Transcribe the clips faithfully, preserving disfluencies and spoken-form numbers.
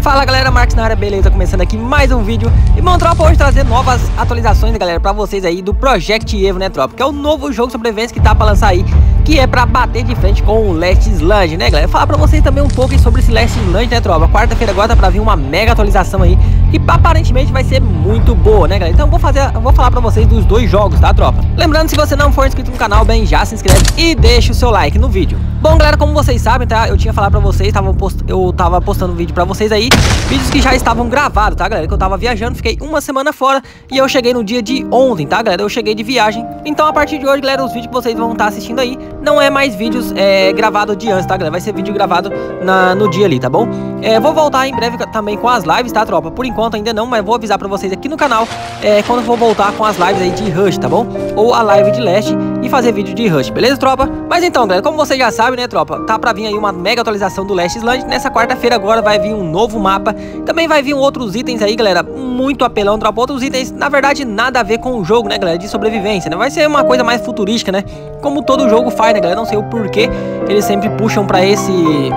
Fala galera, Marcos na área, beleza? Começando aqui mais um vídeo. E bom, tropa, hoje trazer novas atualizações, galera, pra vocês aí do Project Evo, né, tropa? Que é o novo jogo de sobrevivência que tá pra lançar aí, que é pra bater de frente com o Last Stand, né, galera? Falar pra vocês também um pouco sobre esse Last Stand, né, tropa? Quarta-feira agora tá pra vir uma mega atualização aí, que aparentemente vai ser muito boa, né, galera? Então eu vou fazer, eu vou falar pra vocês dos dois jogos, tá, tropa? Lembrando, se você não for inscrito no canal, bem, já se inscreve e deixa o seu like no vídeo. Bom, galera, como vocês sabem, tá? Eu tinha falado pra vocês, tava post... eu tava postando vídeo pra vocês aí, vídeos que já estavam gravados, tá, galera? Que eu tava viajando, fiquei uma semana fora e eu cheguei no dia de ontem, tá, galera? Eu cheguei de viagem. Então, a partir de hoje, galera, os vídeos que vocês vão estar assistindo aí não é mais vídeos é, gravados de antes, tá, galera? Vai ser vídeo gravado na, no dia ali, tá bom? É, vou voltar em breve também com as lives, tá, tropa? Por enquanto ainda não, mas vou avisar pra vocês aqui no canal é, quando eu vou voltar com as lives aí de Rush, tá bom? Ou a live de Last e fazer vídeo de Rush, beleza, tropa? Mas então, galera, como vocês já sabem, né, tropa? Tá pra vir aí uma mega atualização do Last Stand. Nessa quarta-feira agora vai vir um novo mapa. Também vai vir outros itens aí, galera, muito apelão, tropa. Outros itens, na verdade, nada a ver com o jogo, né, galera, de sobrevivência, né? Vai ser uma coisa mais futurística, né? Como todo jogo faz, né, galera? Não sei o porquê eles sempre puxam pra esse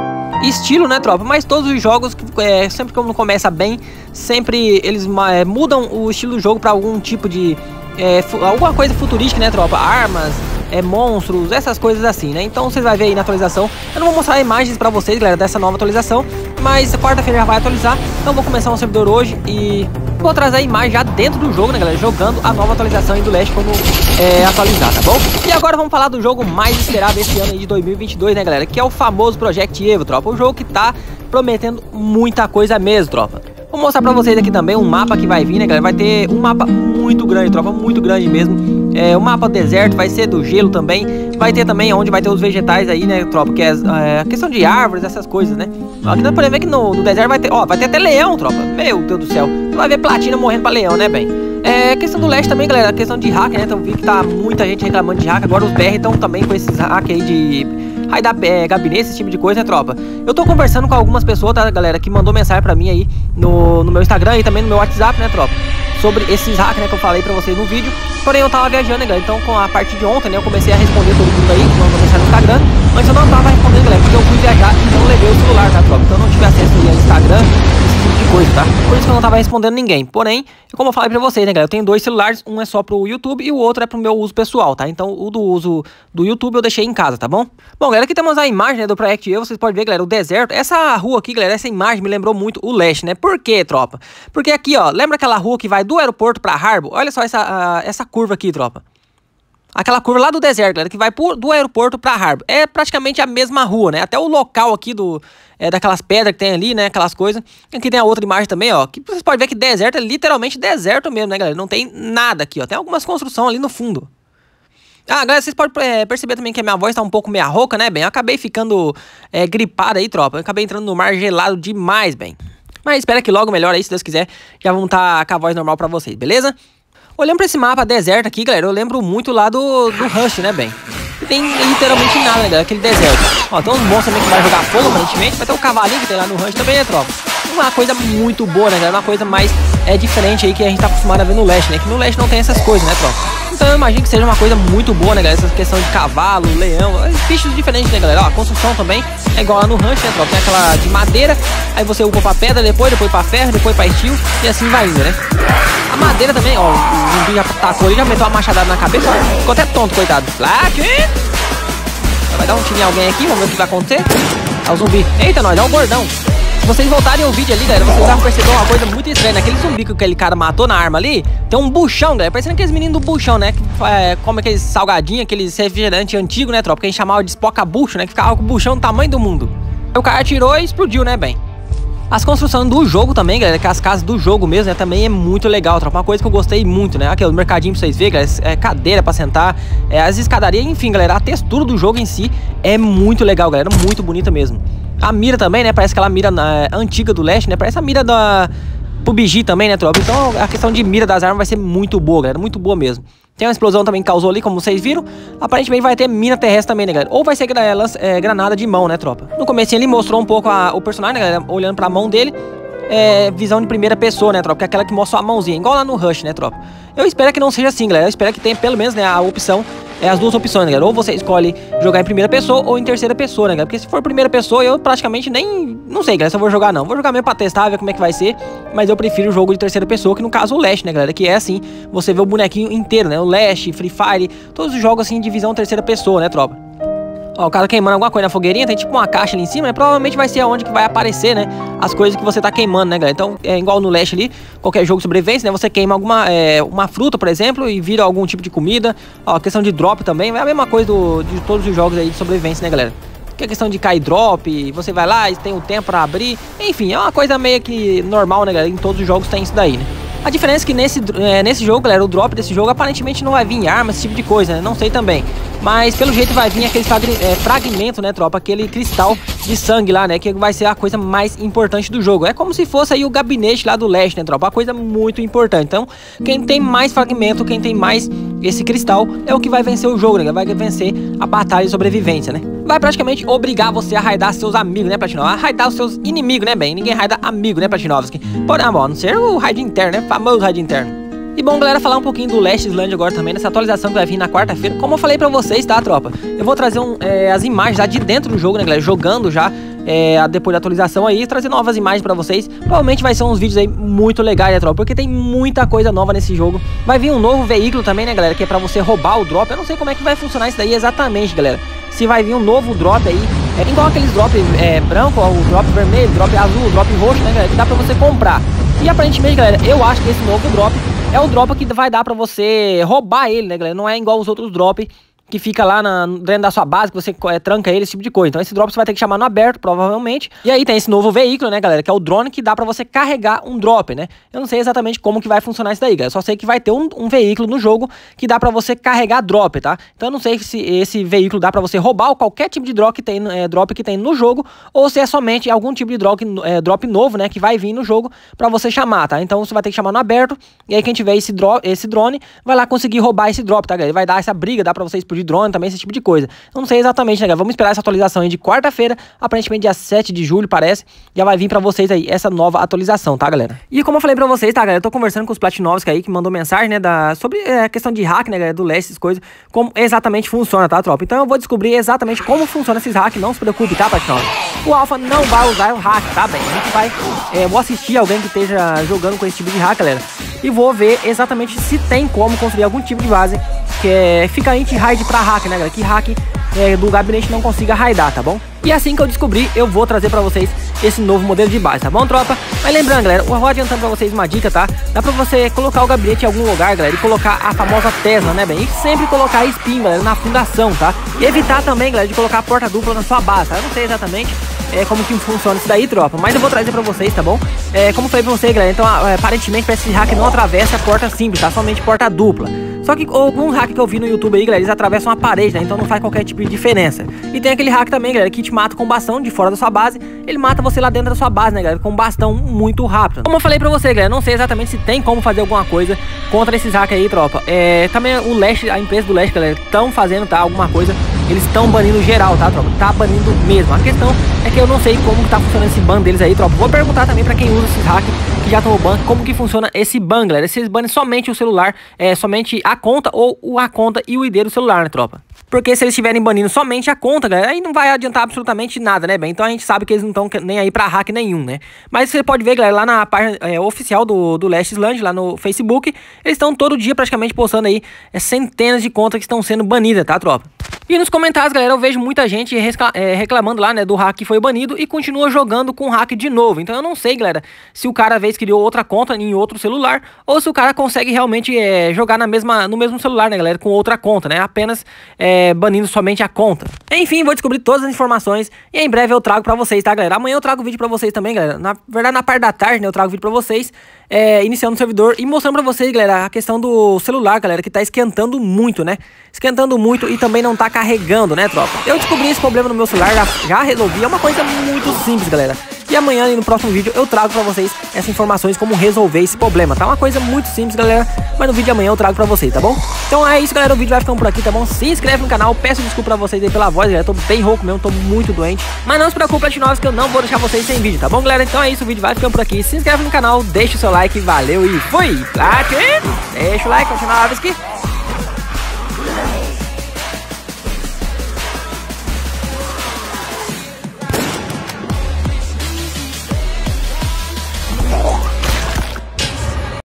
estilo, né, tropa? Mas todos os jogos, é, sempre que começa bem, sempre eles é, mudam o estilo do jogo pra algum tipo de... É, alguma coisa futurística, né, tropa? Armas, é, monstros, essas coisas assim, né? Então vocês vão ver aí na atualização. Eu não vou mostrar imagens pra vocês, galera, dessa nova atualização, mas quarta-feira já vai atualizar. Então vou começar um servidor hoje e vou trazer a imagem já dentro do jogo, né, galera? Jogando a nova atualização aí do Last quando é, atualizar, tá bom? E agora vamos falar do jogo mais esperado esse ano aí de dois mil e vinte e dois, né, galera? Que é o famoso Project Evo, tropa. O jogo que tá prometendo muita coisa mesmo, tropa. Vou mostrar pra vocês aqui também um mapa que vai vir, né, galera? Vai ter um mapa muito grande, tropa, muito grande mesmo. É, o mapa deserto, vai ser do gelo também. Vai ter também onde vai ter os vegetais aí, né, tropa? Que é, é a questão de árvores, essas coisas, né? Aqui nós podemos ver que no, no deserto vai ter, ó, vai ter até leão, tropa. Meu Deus do céu. Você vai ver platina morrendo pra leão, né, bem? É, questão do Last também, galera, a questão de hack, né? Então vi que tá muita gente reclamando de hack. Agora os B R estão também com esses hack aí de raidar é, gabinete, esse tipo de coisa, né, tropa? Eu tô conversando com algumas pessoas, tá, galera, que mandou mensagem pra mim aí no, no meu Instagram e também no meu WhatsApp, né, tropa? Sobre esses hacks, né, que eu falei pra vocês no vídeo. Porém, eu tava viajando, né, galera? Então, com a partir de ontem, né, eu comecei a responder todo mundo aí que mandou mensagem no Instagram. Antes eu não tava respondendo, galera, porque eu fui viajar e não levei o celular, tá, tropa? Então eu não tive acesso aí ao Instagram, esse tipo de coisa, tá? Por isso que eu não tava respondendo ninguém. Porém, como eu falei pra vocês, né, galera? Eu tenho dois celulares, um é só pro YouTube e o outro é pro meu uso pessoal, tá? Então, o do uso do YouTube eu deixei em casa, tá bom? Bom, galera, aqui temos a imagem, né, do Project Evo. Vocês podem ver, galera, o deserto. Essa rua aqui, galera, essa imagem me lembrou muito o Last, né? Por quê, tropa? Porque aqui, ó, lembra aquela rua que vai do aeroporto pra Harbor? Olha só essa, uh, essa curva aqui, tropa. Aquela curva lá do deserto, galera, que vai por, do aeroporto pra Harbor. É praticamente a mesma rua, né? Até o local aqui do, é, daquelas pedras que tem ali, né? Aquelas coisas. Aqui tem a outra imagem também, ó. Que vocês podem ver que deserto é literalmente deserto mesmo, né, galera? Não tem nada aqui, ó. Tem algumas construções ali no fundo. Ah, galera, vocês podem é, perceber também que a minha voz tá um pouco meia rouca, né, bem? Eu acabei ficando é, gripada aí, tropa. Eu acabei entrando no mar gelado demais, bem. Mas espera que logo melhor aí, se Deus quiser, já vão estar tá com a voz normal pra vocês, beleza? Olhando pra esse mapa deserto aqui, galera, eu lembro muito lá do, do Rush, né, bem? Tem literalmente nada, né, galera, aquele deserto. Ó, tem uns monstros também que vai jogar fogo, aparentemente. Vai ter o cavalinho que tem lá no Rush também, né, tropa? Uma coisa muito boa, né, galera? Uma coisa mais é, diferente aí que a gente tá acostumado a ver no Last, né? Que no Last não tem essas coisas, né, tropa? Então eu imagino que seja uma coisa muito boa, né, galera? Essa questão de cavalo, leão, bichos diferentes, né, galera? Ó, a construção também é igual lá no Rush, né, tropa? Tem aquela de madeira, aí você upa pra pedra depois, depois pra ferro, depois pra steel e assim vai indo, né? A madeira também, ó, o zumbi já tacou ali, já meteu uma machadada na cabeça, ó, ficou até tonto, coitado. Black! Vai dar um tiro em alguém aqui, vamos ver o que vai acontecer. É o zumbi. Eita, nós, é o gordão. Se vocês voltarem o vídeo ali, galera, vocês vão perceber uma coisa muito estranha. Naquele zumbi que aquele cara matou na arma ali, tem um buchão, galera. Parecendo aqueles meninos do buchão, né? Que é, come aqueles salgadinhos, aqueles refrigerantes antigos, né, tropa? Que a gente chamava de espoca-bucho, né? Que ficava com o buchão do tamanho do mundo. Aí o cara atirou e explodiu, né, bem? As construções do jogo também, galera, que as casas do jogo mesmo, né, também é muito legal, tropa. Uma coisa que eu gostei muito, né, aqui o mercadinho pra vocês verem, galera, é cadeira pra sentar, é, as escadarias, enfim, galera, a textura do jogo em si é muito legal, galera, muito bonita mesmo. A mira também, né, parece aquela mira é, antiga do Last, né, parece a mira da P U B G também, né, tropa. Então a questão de mira das armas vai ser muito boa, galera, muito boa mesmo. Tem uma explosão também que causou ali, como vocês viram. Aparentemente vai ter mina terrestre também, né, galera? Ou vai ser é, granada de mão, né, tropa? No começo ele mostrou um pouco a, o personagem, né, galera? Olhando pra mão dele. É, visão de primeira pessoa, né, tropa? Que é aquela que mostra a mãozinha, igual lá no Rush, né, tropa? Eu espero que não seja assim, galera. Eu espero que tenha pelo menos, né, a opção é, as duas opções, né, galera? Ou você escolhe jogar em primeira pessoa ou em terceira pessoa, né, galera? Porque se for primeira pessoa, eu praticamente nem... Não sei, galera, se eu vou jogar não. Vou jogar mesmo pra testar, ver como é que vai ser. Mas eu prefiro o jogo de terceira pessoa, que no caso o Last, né, galera? Que é assim, você vê o bonequinho inteiro, né? O Last, Free Fire, todos os jogos assim de visão terceira pessoa, né, tropa? Ó, o cara queimando alguma coisa na fogueirinha, tem tipo uma caixa ali em cima, né? Provavelmente vai ser aonde que vai aparecer, né? As coisas que você tá queimando, né, galera? Então, é igual no Last ali, qualquer jogo de sobrevivência, né? Você queima alguma é, uma fruta, por exemplo, e vira algum tipo de comida. Ó, questão de drop também, é a mesma coisa do, de todos os jogos aí de sobrevivência, né, galera? Que é questão de cair drop, você vai lá e tem um tempo pra abrir. Enfim, é uma coisa meio que normal, né, galera? Em todos os jogos tem isso daí, né? A diferença é que nesse, é, nesse jogo, galera, o drop desse jogo aparentemente não vai vir arma, esse tipo de coisa, né? Não sei também. Mas pelo jeito vai vir aquele é, fragmento, né, tropa? Aquele cristal de sangue lá, né? Que vai ser a coisa mais importante do jogo. É como se fosse aí o gabinete lá do Last, né, tropa? Uma coisa muito importante. Então, quem tem mais fragmento, quem tem mais esse cristal, é o que vai vencer o jogo, né? Vai vencer a batalha de sobrevivência, né? Vai praticamente obrigar você a raidar seus amigos, né, Platinov? A raidar os seus inimigos, né, bem? Ninguém raida amigo, né, Platinovski? Porém, bom, a não ser o raid interno, né? Famoso raid interno. E bom, galera, falar um pouquinho do Last Island agora também, nessa atualização que vai vir na quarta-feira. Como eu falei pra vocês, tá, tropa? Eu vou trazer um, é, as imagens lá de dentro do jogo, né, galera? Jogando já, é, depois da atualização aí, trazer novas imagens pra vocês. Provavelmente vai ser uns vídeos aí muito legais, né, tropa? Porque tem muita coisa nova nesse jogo. Vai vir um novo veículo também, né, galera? Que é pra você roubar o drop. Eu não sei como é que vai funcionar isso daí exatamente, galera. Se vai vir um novo drop aí, é igual aqueles drop é, branco, ó, o drop vermelho, drop azul, o drop roxo, né, galera? Que dá pra você comprar. E aparentemente, galera, eu acho que esse novo drop é o drop que vai dar pra você roubar ele, né, galera? Não é igual os outros drop que fica lá na, dentro da sua base, que você é, tranca ele, esse tipo de coisa. Então esse drop você vai ter que chamar no aberto, provavelmente. E aí tem esse novo veículo, né, galera, que é o drone, que dá pra você carregar um drop, né? Eu não sei exatamente como que vai funcionar isso daí, galera. Eu só sei que vai ter um, um veículo no jogo que dá pra você carregar drop, tá? Então eu não sei se esse veículo dá pra você roubar qualquer tipo de drop que tem, é, drop que tem no jogo, ou se é somente algum tipo de drop, é, drop novo, né, que vai vir no jogo pra você chamar, tá? Então você vai ter que chamar no aberto, e aí quem tiver esse, dro esse drone vai lá conseguir roubar esse drop, tá, galera? Vai dar essa briga, dá pra você explodir de drone também, esse tipo de coisa. Eu não sei exatamente, né, galera? Vamos esperar essa atualização aí de quarta-feira, aparentemente dia sete de julho, parece. Já vai vir pra vocês aí essa nova atualização, tá, galera? E como eu falei pra vocês, tá, galera? Eu tô conversando com os Platinovski aí, que mandou mensagem, né, da... sobre é, a questão de hack, né, galera, do Last, essas coisas, como exatamente funciona, tá, tropa? Então eu vou descobrir exatamente como funciona esses hacks, não se preocupe, tá, Platinovski? O Alpha não vai usar o hack, tá, bem? A gente vai... É, vou assistir alguém que esteja jogando com esse tipo de hack, galera, e vou ver exatamente se tem como construir algum tipo de base que é, fica anti-raid pra hack, né, galera? Que hack é, do gabinete não consiga raidar, tá bom? E assim que eu descobrir, eu vou trazer pra vocês esse novo modelo de base, tá bom, tropa? Mas lembrando, galera, eu vou adiantando pra vocês uma dica, tá? Dá pra você colocar o gabinete em algum lugar, galera, e colocar a famosa Tesla, né, bem? E sempre colocar spin, galera, na fundação, tá? E evitar também, galera, de colocar a porta dupla na sua base, tá? Eu não sei exatamente é, como que funciona isso daí, tropa, mas eu vou trazer pra vocês, tá bom? É, como eu falei pra vocês, galera, então, é, aparentemente, parece que esse hack não atravessa a porta simples, tá? Somente porta dupla. Só que alguns hack que eu vi no YouTube aí, galera, eles atravessam a parede, né? Então não faz qualquer tipo de diferença. E tem aquele hack também, galera, que te mata com bastão de fora da sua base. Ele mata você lá dentro da sua base, né, galera, com bastão muito rápido. Como eu falei pra você, galera, não sei exatamente se tem como fazer alguma coisa contra esses hacks aí, tropa. É, também o Last, a empresa do Last, galera, estão fazendo, tá, alguma coisa. Eles estão banindo geral, tá, tropa? Tá banindo mesmo. A questão é que eu não sei como que tá funcionando esse ban deles aí, tropa. Vou perguntar também pra quem usa esses hacks que já tomou ban, como que funciona esse ban, galera. Esses banem somente o celular, é, somente a conta ou a conta e o I D do celular, né, tropa? Porque se eles estiverem banindo somente a conta, galera, aí não vai adiantar absolutamente nada, né, bem? Então a gente sabe que eles não estão nem aí pra hack nenhum, né? Mas você pode ver, galera, lá na página é, oficial do, do Last Island, lá no Facebook, eles estão todo dia praticamente postando aí é, centenas de contas que estão sendo banidas, tá, tropa? E nos comentários, galera, eu vejo muita gente reclamando lá, né, do hack que foi banido e continua jogando com hack de novo. Então eu não sei, galera, se o cara, às vezes, criou outra conta em outro celular ou se o cara consegue realmente é, jogar na mesma, no mesmo celular, né, galera, com outra conta, né, apenas é, banindo somente a conta. Enfim, vou descobrir todas as informações e em breve eu trago pra vocês, tá, galera? Amanhã eu trago vídeo pra vocês também, galera. Na verdade, na parte da tarde, né, eu trago vídeo pra vocês, é, iniciando o servidor e mostrando pra vocês, galera, a questão do celular, galera, que tá esquentando muito, né? Esquentando muito e também não tá carregando, né, tropa? Eu descobri esse problema no meu celular, já, já resolvi. É uma coisa muito simples, galera. E amanhã, no próximo vídeo, eu trago pra vocês essas informações, como resolver esse problema, tá? Uma coisa muito simples, galera, mas no vídeo de amanhã eu trago pra vocês, tá bom? Então é isso, galera, o vídeo vai ficando por aqui, tá bom? Se inscreve no canal, peço desculpa pra vocês aí pela voz, galera, tô bem rouco mesmo, tô muito doente. Mas não se preocupe, Platinovski, que eu não vou deixar vocês sem vídeo, tá bom, galera? Então é isso, o vídeo vai ficando por aqui. Se inscreve no canal, deixa o seu like, valeu e fui! Platin! Deixa o like, Platinovski.